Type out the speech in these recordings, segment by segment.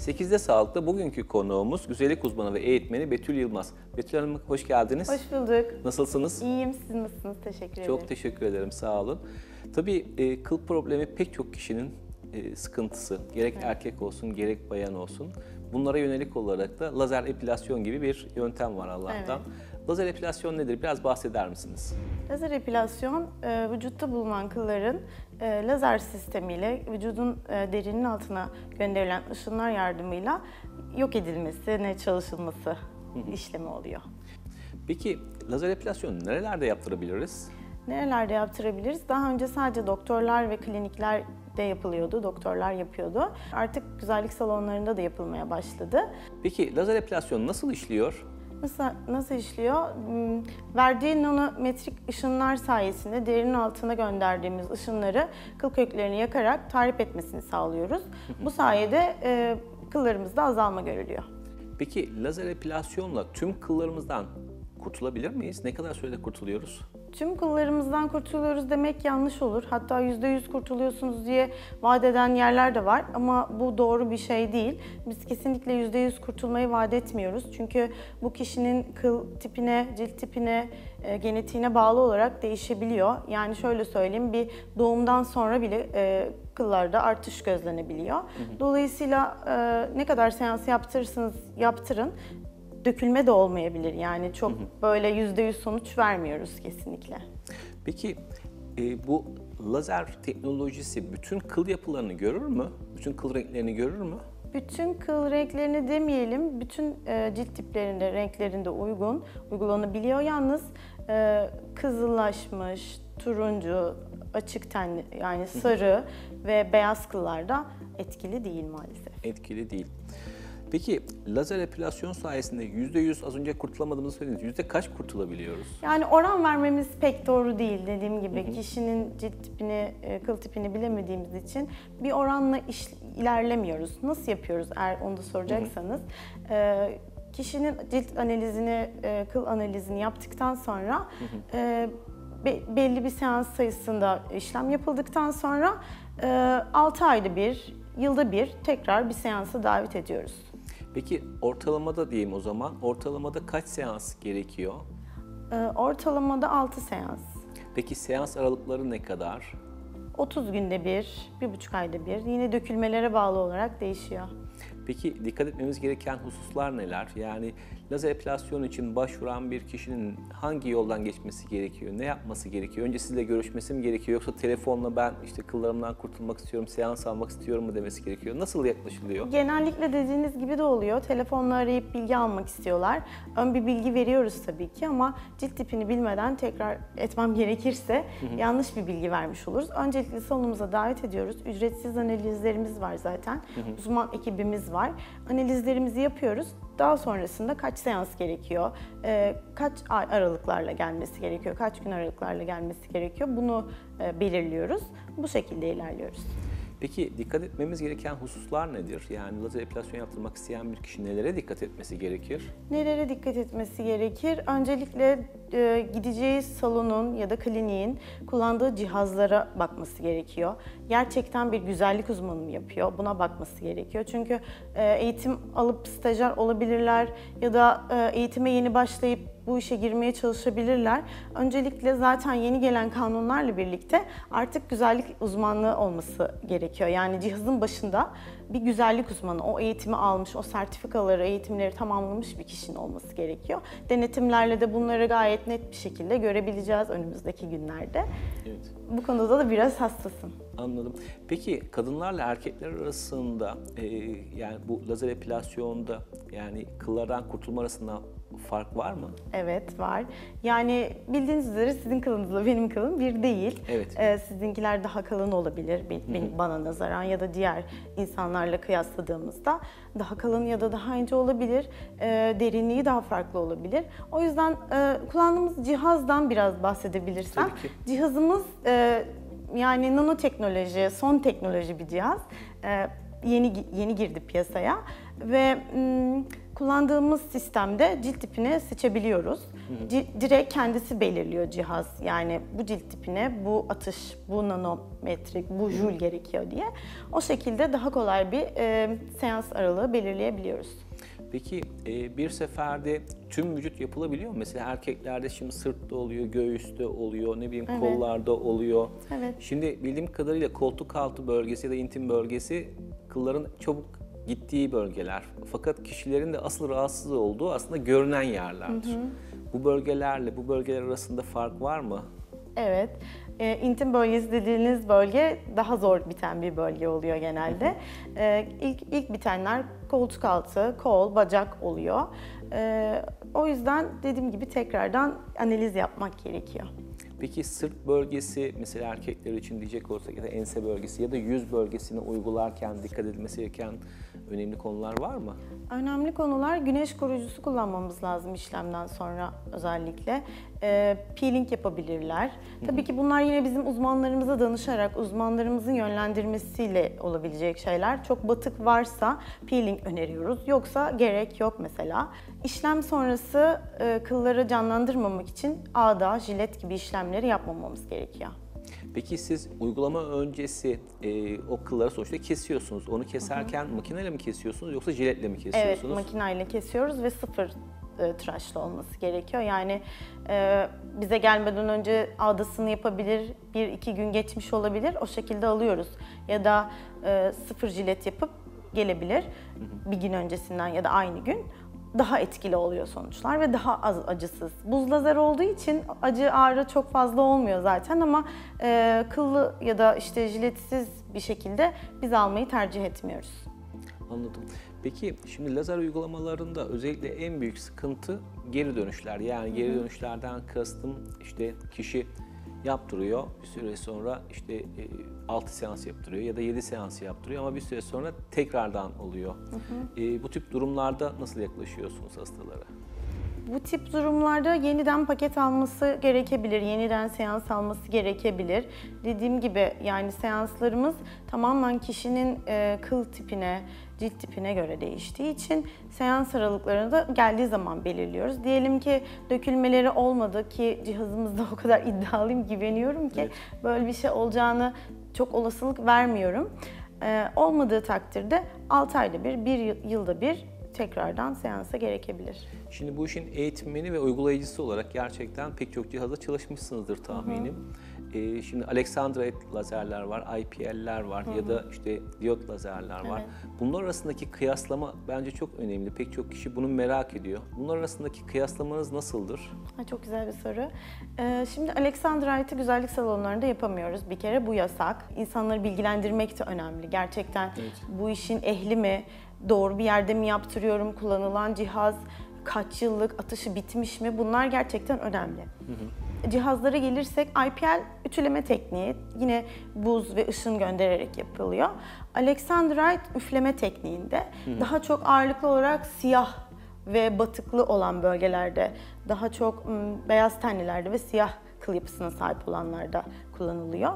8'de Sağlık'ta bugünkü konuğumuz güzellik uzmanı ve eğitmeni Betül Yılmaz. Betül Hanım hoş geldiniz. Hoş bulduk. Nasılsınız? İyiyim, siz nasılsınız? Teşekkür ederim. Çok teşekkür ederim, sağ olun. Tabii kıl problemi pek çok kişinin sıkıntısı. Gerek erkek olsun, gerek bayan olsun. Bunlara yönelik olarak da lazer epilasyon gibi bir yöntem var Allah'tan. Evet. Lazer epilasyon nedir? Biraz bahseder misiniz? Lazer epilasyon, vücutta bulunan kılların lazer sistemiyle vücudun derinin altına gönderilen ışınlar yardımıyla yok edilmesine çalışılması işlemi oluyor. Peki lazer epilasyon nerelerde yaptırabiliriz? Nerelerde yaptırabiliriz? Daha önce sadece doktorlar ve kliniklerde yapılıyordu, doktorlar yapıyordu. Artık güzellik salonlarında da yapılmaya başladı. Peki lazer epilasyon nasıl işliyor? Nasıl işliyor? Verdiği nanometrik ışınlar sayesinde derinin altına gönderdiğimiz ışınları kıl köklerini yakarak tahrip etmesini sağlıyoruz. Bu sayede kıllarımızda azalma görülüyor. Peki lazer epilasyonla tüm kıllarımızdan kurtulabilir miyiz? Ne kadar sürede kurtuluyoruz? Tüm kıllarımızdan kurtuluyoruz demek yanlış olur. Hatta %100 kurtuluyorsunuz diye vaat eden yerler de var ama bu doğru bir şey değil. Biz kesinlikle %100 kurtulmayı vaat etmiyoruz. Çünkü bu kişinin kıl tipine, cilt tipine, genetiğine bağlı olarak değişebiliyor. Yani şöyle söyleyeyim, bir doğumdan sonra bile kıllarda artış gözlenebiliyor. Dolayısıyla ne kadar seans yaptırırsınız yaptırın, dökülme de olmayabilir. Yani çok böyle %100 sonuç vermiyoruz kesinlikle. Peki bu lazer teknolojisi bütün kıl yapılarını görür mü? Bütün kıl renklerini görür mü? Bütün kıl renklerini demeyelim, bütün cilt tiplerinde, renklerinde uygulanabiliyor. Yalnız kızıllaşmış, turuncu, açık tenli yani sarı ve beyaz kıllarda etkili değil maalesef. Etkili değil. Peki lazer epilasyon sayesinde %100 az önce kurtulamadığımızı söylediniz. Yüzde kaç kurtulabiliyoruz? Yani oran vermemiz pek doğru değil dediğim gibi. Kişinin cilt tipini, kıl tipini bilemediğimiz için bir oranla ilerlemiyoruz. Nasıl yapıyoruz eğer onu da soracaksanız? Kişinin cilt analizini, kıl analizini yaptıktan sonra belli bir seans sayısında işlem yapıldıktan sonra 6 ayda bir, yılda bir tekrar bir seansa davet ediyoruz. Peki ortalamada diyeyim o zaman, ortalamada kaç seans gerekiyor? Ortalamada 6 seans. Peki seans aralıkları ne kadar? 30 günde bir, 1,5 ayda bir. Yine dökülmelere bağlı olarak değişiyor. Peki dikkat etmemiz gereken hususlar neler? Yani lazer epilasyon için başvuran bir kişinin hangi yoldan geçmesi gerekiyor? Ne yapması gerekiyor? Önce sizle görüşmesi mi gerekiyor? Yoksa telefonla ben işte kıllarımdan kurtulmak istiyorum, seans almak istiyorum mu demesi gerekiyor? Nasıl yaklaşılıyor? Genellikle dediğiniz gibi de oluyor. Telefonla arayıp bilgi almak istiyorlar. Ön bir bilgi veriyoruz tabii ki ama cilt tipini bilmeden tekrar etmem gerekirse yanlış bir bilgi vermiş oluruz. Öncelikle salonumuza davet ediyoruz. Ücretsiz analizlerimiz var zaten. Uzman ekibimiz var. Analizlerimizi yapıyoruz. Daha sonrasında kaç seans gerekiyor, kaç ay aralıklarla gelmesi gerekiyor, kaç gün aralıklarla gelmesi gerekiyor bunu belirliyoruz. Bu şekilde ilerliyoruz. Peki dikkat etmemiz gereken hususlar nedir? Yani lazer epilasyon yaptırmak isteyen bir kişi nelere dikkat etmesi gerekir? Nelere dikkat etmesi gerekir? Öncelikle gideceği salonun ya da kliniğin kullandığı cihazlara bakması gerekiyor. Gerçekten bir güzellik uzmanı mı yapıyor? Buna bakması gerekiyor. Çünkü eğitim alıp stajyer olabilirler ya da eğitime yeni başlayıp bu işe girmeye çalışabilirler. Öncelikle zaten yeni gelen kanunlarla birlikte artık güzellik uzmanlığı olması gerekiyor. Yani cihazın başında bir güzellik uzmanı, o eğitimi almış, o sertifikaları, eğitimleri tamamlamış bir kişinin olması gerekiyor. Denetimlerle de bunları gayet net bir şekilde görebileceğiz önümüzdeki günlerde. Evet. Bu konuda da biraz hassasım. Anladım. Peki kadınlarla erkekler arasında yani bu lazer epilasyonda yani kıllardan kurtulma arasında fark var mı? Evet, var. Yani bildiğiniz üzere sizin kılınızla benim kılım bir değil. Evet. Sizinkiler daha kalın olabilir bana nazaran ya da diğer insanlarla kıyasladığımızda daha kalın ya da daha ince olabilir. Derinliği daha farklı olabilir. O yüzden kullandığımız cihazdan biraz bahsedebilirsem. Tabii ki. Cihazımız yani nanoteknoloji, son teknoloji bir cihaz. Yeni girdi piyasaya ve Kullandığımız sistemde cilt tipini seçebiliyoruz. Direkt kendisi belirliyor cihaz. Yani bu cilt tipine bu atış, bu nanometrik, bu jül gerekiyor diye. O şekilde daha kolay bir seans aralığı belirleyebiliyoruz. Peki bir seferde tüm vücut yapılabiliyor mu? Mesela erkeklerde şimdi sırtta oluyor, göğüste oluyor, ne bileyim kollarda oluyor. Evet. Şimdi bildiğim kadarıyla koltuk altı bölgesi ya da intim bölgesi kılların çabuk gittiği bölgeler. Fakat kişilerin de asıl rahatsız olduğu aslında görünen yerlerdir. Bu bölgelerle bu bölgeler arasında fark var mı? Evet. İntim bölgesi dediğiniz bölge daha zor biten bir bölge oluyor genelde. İlk bitenler koltuk altı, kol, bacak oluyor. O yüzden dediğim gibi tekrardan analiz yapmak gerekiyor. Peki sırt bölgesi mesela erkekler için diyecek olursak ya da ense bölgesi ya da yüz bölgesine uygularken dikkat edilmesi gereken önemli konular var mı? Önemli konular, güneş koruyucusu kullanmamız lazım işlemden sonra özellikle. Peeling yapabilirler. Tabii ki bunlar yine bizim uzmanlarımıza danışarak, uzmanlarımızın yönlendirmesiyle olabilecek şeyler. Çok batık varsa peeling öneriyoruz. Yoksa gerek yok mesela. İşlem sonrası kılları canlandırmamak için ağda, jilet gibi işlemleri yapmamamız gerekiyor. Peki siz uygulama öncesi o kılları sonuçta kesiyorsunuz. Onu keserken makineyle mi kesiyorsunuz yoksa jiletle mi kesiyorsunuz? Evet, makineyle kesiyoruz ve sıfır tıraşlı olması gerekiyor. Yani bize gelmeden önce ağdasını yapabilir, 1-2 gün geçmiş olabilir, o şekilde alıyoruz. Ya da sıfır jilet yapıp gelebilir bir gün öncesinden ya da aynı gün. Daha etkili oluyor sonuçlar ve daha az acısız. Buz lazer olduğu için acı ağrı çok fazla olmuyor zaten ama kıllı ya da işte jiletsiz bir şekilde biz almayı tercih etmiyoruz. Anladım. Peki şimdi lazer uygulamalarında özellikle en büyük sıkıntı geri dönüşler. Yani geri dönüşlerden kastım işte kişi yaptırıyor, bir süre sonra işte 6 seans yaptırıyor ya da 7 seans yaptırıyor ama bir süre sonra tekrardan oluyor. Bu tip durumlarda nasıl yaklaşıyorsunuz hastalara? Bu tip durumlarda yeniden paket alması gerekebilir, yeniden seans alması gerekebilir. Dediğim gibi yani seanslarımız tamamen kişinin kıl tipine, cilt tipine göre değiştiği için seans aralıklarını da geldiği zaman belirliyoruz. Diyelim ki dökülmeleri olmadı ki cihazımızda o kadar iddialıyım, güveniyorum ki böyle bir şey olacağını çok olasılık vermiyorum. Olmadığı takdirde 6 ayda bir yılda bir tekrardan seansa gerekebilir. Şimdi bu işin eğitmeni ve uygulayıcısı olarak gerçekten pek çok cihazda çalışmışsınızdır tahminim. Şimdi Alexandrite lazerler var, IPL'ler var ya da işte diyot lazerler var. Bunlar arasındaki kıyaslama bence çok önemli. Pek çok kişi bunu merak ediyor. Bunlar arasındaki kıyaslamanız nasıldır? Çok güzel bir soru. Şimdi Alexandrite'ı güzellik salonlarında yapamıyoruz. Bir kere bu yasak. İnsanları bilgilendirmek de önemli. Gerçekten bu işin ehli mi, doğru bir yerde mi yaptırıyorum, kullanılan cihaz kaç yıllık, atışı bitmiş mi? Bunlar gerçekten önemli. Cihazlara gelirsek IPL ütüleme tekniği yine buz ve ışın göndererek yapılıyor. Alexandrite üfleme tekniğinde daha çok ağırlıklı olarak siyah ve batıklı olan bölgelerde, daha çok beyaz tenlilerde ve siyah kıl yapısına sahip olanlarda kullanılıyor.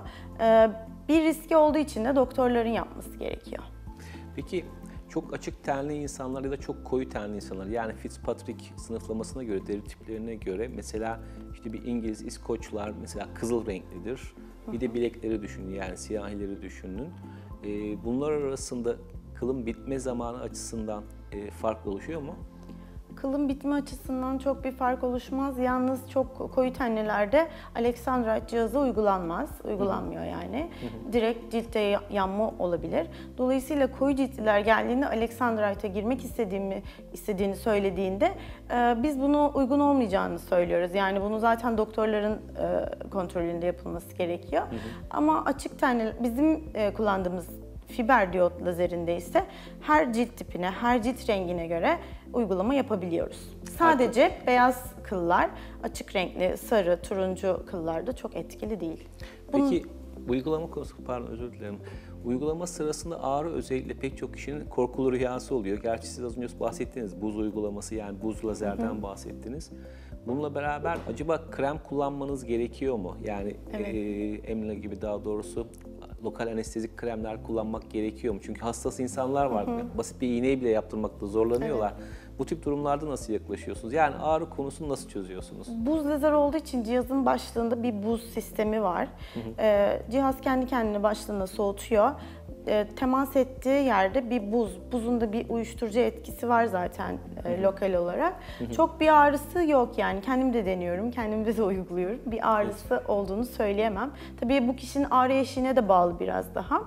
Bir riski olduğu için de doktorların yapması gerekiyor. Peki çok açık tenli insanlar ya da çok koyu tenli insanlar yani Fitzpatrick sınıflamasına göre, deri tiplerine göre mesela işte bir İngiliz, İskoçlar mesela kızıl renklidir. Bir de bilekleri düşünün yani siyahileri düşünün. Bunlar arasında kılın bitme zamanı açısından fark oluşuyor mu? Kılın bitme açısından çok bir fark oluşmaz. Yalnız çok koyu tenlilerde Alexandrite cihazı uygulanmıyor yani. Direkt ciltte yanma olabilir. Dolayısıyla koyu ciltliler geldiğinde Alexandrite'a girmek istediğini söylediğinde biz bunu uygun olmayacağını söylüyoruz. Yani bunu zaten doktorların kontrolünde yapılması gerekiyor. Ama açık tenli bizim kullandığımız fiber diyot lazerinde ise her cilt tipine, her cilt rengine göre uygulama yapabiliyoruz. Sadece beyaz kıllar, açık renkli, sarı, turuncu kıllarda çok etkili değil. Peki uygulama konusu, pardon özür dilerim. Uygulama sırasında ağrı özellikle pek çok kişinin korkulu rüyası oluyor. Gerçi siz az önce bahsettiniz buz uygulaması yani buz lazerden bahsettiniz. Bununla beraber acaba krem kullanmanız gerekiyor mu? Yani Emla gibi daha doğrusu lokal anestezik kremler kullanmak gerekiyor mu? Çünkü hastası insanlar var. Basit bir iğneyi bile yaptırmakta zorlanıyorlar. Bu tip durumlarda nasıl yaklaşıyorsunuz? Yani ağrı konusunu nasıl çözüyorsunuz? Buz lazer olduğu için cihazın başlığında bir buz sistemi var. Cihaz kendi kendine başlığında soğutuyor. Temas ettiği yerde bir buzun da bir uyuşturucu etkisi var zaten lokal olarak. Çok bir ağrısı yok yani. Kendim de deniyorum, kendimde de uyguluyorum. Bir ağrısı olduğunu söyleyemem. Tabii bu kişinin ağrı eşiğine de bağlı biraz daha.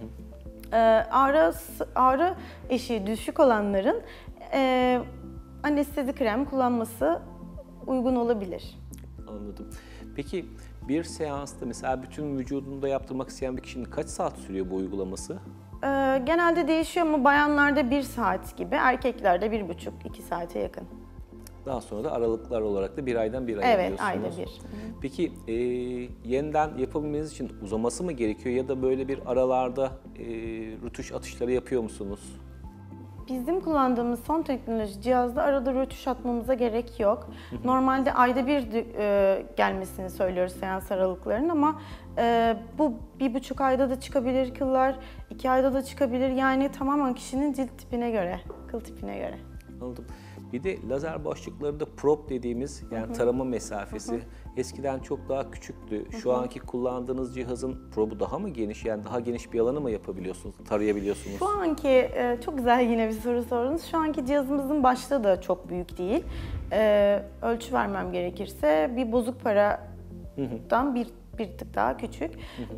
Ağrı eşiği düşük olanların anestezi krem kullanması uygun olabilir. Anladım. Peki bir seansta mesela bütün vücudunda yaptırmak isteyen bir kişinin kaç saat sürüyor bu uygulaması? Genelde değişiyor ama bayanlarda 1 saat gibi, erkeklerde 1,5-2 saate yakın. Daha sonra da aralıklar olarak da bir aydan bir aya Evet, diyorsunuz. ayda bir. Peki yeniden yapabilmeniz için uzaması mı gerekiyor ya da böyle bir aralarda rötuş atışları yapıyor musunuz? Bizim kullandığımız son teknoloji cihazda arada rötuş atmamıza gerek yok. Normalde ayda bir gelmesini söylüyoruz seans aralıklarının ama bu 1,5 ayda da çıkabilir kıllar, 2 ayda da çıkabilir. Yani tamamen kişinin cilt tipine göre, kıl tipine göre. Anladım. Bir de lazer başlıklarında probe dediğimiz yani tarama mesafesi eskiden çok daha küçüktü. Şu anki kullandığınız cihazın probu daha mı geniş? Yani daha geniş bir alanı mı yapabiliyorsunuz, tarayabiliyorsunuz? Şu anki, çok güzel yine bir soru sordunuz. Şu anki cihazımızın başlığı da çok büyük değil. Ölçü vermem gerekirse bir bozuk paradan bir tık daha küçük.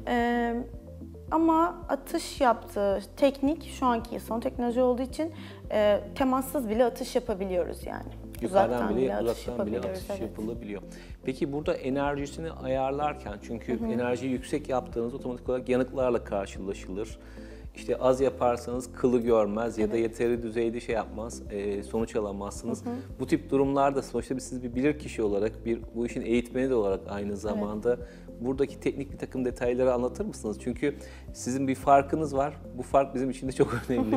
Ama atış yaptığı teknik şu anki son teknoloji olduğu için temassız bile atış yapabiliyoruz yani. Yukarıdan bile, uzaktan bile yapabiliyoruz, atış evet. yapılabiliyor. Peki burada enerjisini ayarlarken çünkü enerjiyi yüksek yaptığınız otomatik olarak yanıklarla karşılaşılır. İşte az yaparsanız kılı görmez ya da yeteri düzeyde şey yapmaz, sonuç alamazsınız. Bu tip durumlarda sonuçta siz bir bilirkişi olarak, bu işin eğitmeni de olarak aynı zamanda buradaki teknik bir takım detayları anlatır mısınız? Çünkü sizin bir farkınız var. Bu fark bizim için de çok önemli.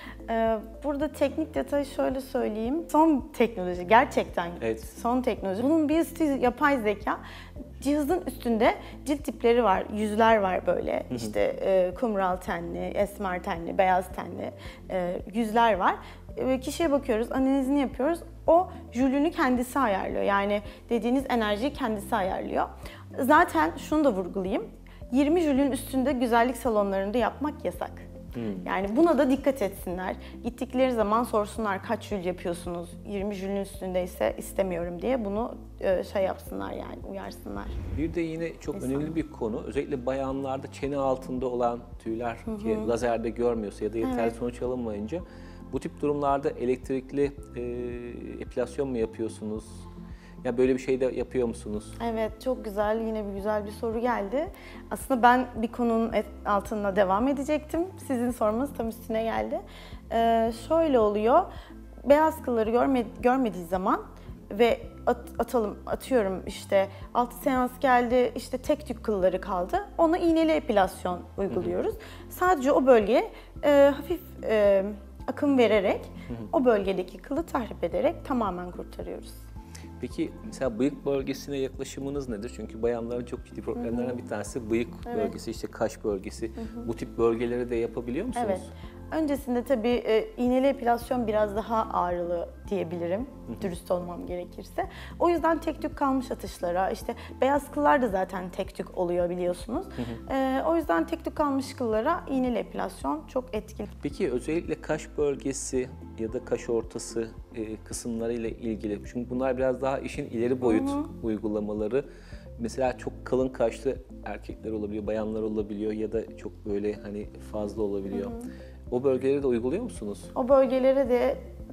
Burada teknik detayı şöyle söyleyeyim. Son teknoloji, gerçekten son teknoloji. Bunun bir üstü yapay zeka. Cihazın üstünde cilt tipleri var, yüzler var böyle. İşte kumral tenli, esmer tenli, beyaz tenli yüzler var. Kişiye bakıyoruz, analizini yapıyoruz. O jülünü kendisi ayarlıyor. Yani dediğiniz enerjiyi kendisi ayarlıyor. Zaten şunu da vurgulayayım. 20 jülün üstünde güzellik salonlarında yapmak yasak. Yani buna da dikkat etsinler. Gittikleri zaman sorsunlar kaç jül yapıyorsunuz? 20 jülün üstündeyse istemiyorum diye bunu şey yapsınlar yani uyarsınlar. Bir de yine çok önemli bir konu. Özellikle bayanlarda çene altında olan tüyler ki lazerde görmüyorsa ya da yeterli sonuç alınmayınca bu tip durumlarda elektrikli epilasyon mu yapıyorsunuz? Ya böyle bir şey de yapıyor musunuz? Evet, çok güzel. Yine güzel bir soru geldi. Aslında ben bir konunun altına devam edecektim. Sizin sormanız tam üstüne geldi. Şöyle oluyor. Beyaz kılları görmediği zaman ve atıyorum işte 6 seans geldi, işte tek tük kılları kaldı. Ona iğneli epilasyon uyguluyoruz. Sadece o bölgeye hafif akım vererek o bölgedeki kılı tahrip ederek tamamen kurtarıyoruz. Peki mesela bıyık bölgesine yaklaşımınız nedir? Çünkü bayanların çok ciddi problemlerinden bir tanesi bıyık bölgesi, işte kaş bölgesi. Bu tip bölgeleri de yapabiliyor musunuz? Evet. Öncesinde tabii iğneli epilasyon biraz daha ağrılı diyebilirim, dürüst olmam gerekirse. O yüzden tek tük kalmış atışlara, işte beyaz kıllar da zaten tek tük oluyor biliyorsunuz. O yüzden tek tük kalmış kıllara iğneli epilasyon çok etkili. Peki özellikle kaş bölgesi ya da kaş ortası kısımlarıyla ilgili, çünkü bunlar biraz daha işin ileri boyut uygulamaları. Mesela çok kalın kaşlı erkekler olabiliyor, bayanlar olabiliyor ya da çok böyle hani fazla olabiliyor. O bölgeleri de uyguluyor musunuz? O bölgelere de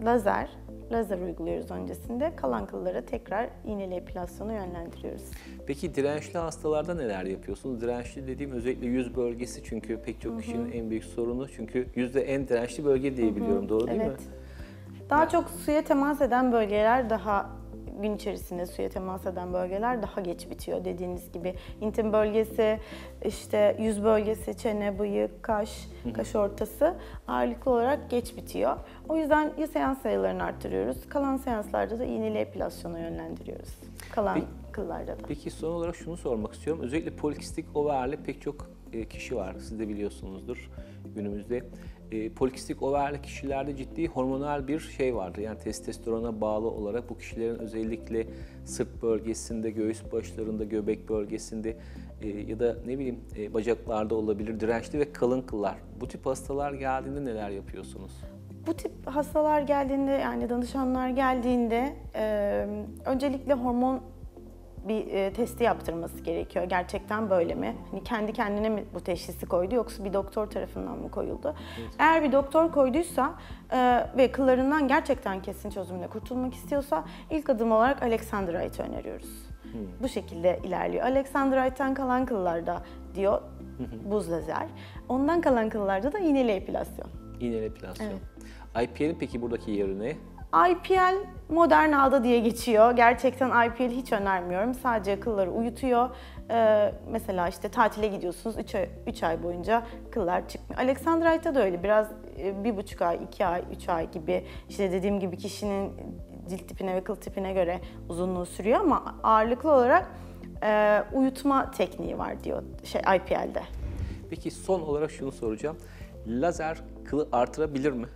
lazer uyguluyoruz öncesinde. Kalan kıllara tekrar iğneli epilasyonu yönlendiriyoruz. Peki dirençli hastalarda neler yapıyorsunuz? Dirençli dediğim özellikle yüz bölgesi, çünkü pek çok kişinin en büyük sorunu. Çünkü yüzde en dirençli bölge diye biliyorum, doğru değil mi? Daha çok suya temas eden bölgeler gün içerisinde suya temas eden bölgeler daha geç bitiyor. Dediğiniz gibi intim bölgesi, işte yüz bölgesi, çene, bıyık, kaş ortası ağırlıklı olarak geç bitiyor. O yüzden ya seans sayılarını arttırıyoruz, kalan seanslarda da iğneli epilasyona yönlendiriyoruz. Kalan kıllarda da. Peki son olarak şunu sormak istiyorum. Özellikle polikistik overle pek çok kişi var. Siz de biliyorsunuzdur günümüzde. Polikistik overli kişilerde ciddi hormonal bir şey vardır. Yani testosterona bağlı olarak bu kişilerin özellikle sırt bölgesinde, göğüs başlarında, göbek bölgesinde ya da ne bileyim bacaklarda olabilir dirençli ve kalın kıllar. Bu tip hastalar geldiğinde neler yapıyorsunuz? Bu tip hastalar geldiğinde, yani danışanlar geldiğinde öncelikle hormon bir testi yaptırması gerekiyor. Gerçekten böyle mi? Hani kendi kendine mi bu teşhisi koydu yoksa bir doktor tarafından mı koyuldu? Evet. Eğer bir doktor koyduysa ve kıllarından gerçekten kesin çözümle kurtulmak istiyorsa ilk adım olarak Alexandrite öneriyoruz. Bu şekilde ilerliyor. Alexandrite'ten kalan kıllarda diyor buz lazer. Ondan kalan kıllarda da iğneli epilasyon. İğneli epilasyon. Evet. IPL'in peki buradaki yeri ne? IPL modern ağda diye geçiyor. Gerçekten IPL hiç önermiyorum. Sadece kılları uyutuyor. Mesela işte tatile gidiyorsunuz 3 ay boyunca kıllar çıkmıyor. Alexandrite'da da öyle. Biraz 1,5 ay, 2 ay, 3 ay gibi işte dediğim gibi kişinin cilt tipine ve kıl tipine göre uzunluğu sürüyor ama ağırlıklı olarak uyutma tekniği var diyor IPL'de. Peki son olarak şunu soracağım. Lazer kılı artırabilir mi?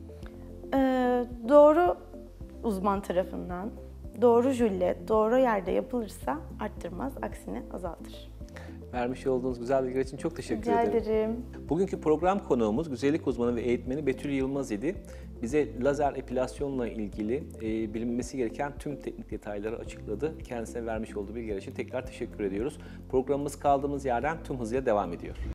Doğru uzman tarafından, doğru jülle, doğru yerde yapılırsa arttırmaz, aksine azaltır. Vermiş olduğunuz güzel bilgiler için çok teşekkür Rica ederim. ederim. Bugünkü program konuğumuz güzellik uzmanı ve eğitmeni Betül Yılmaz idi. Bize lazer epilasyonla ilgili bilinmesi gereken tüm teknik detayları açıkladı. Kendisine vermiş olduğu bilgiler için tekrar teşekkür ediyoruz. Programımız kaldığımız yerden tüm hızıyla devam ediyor.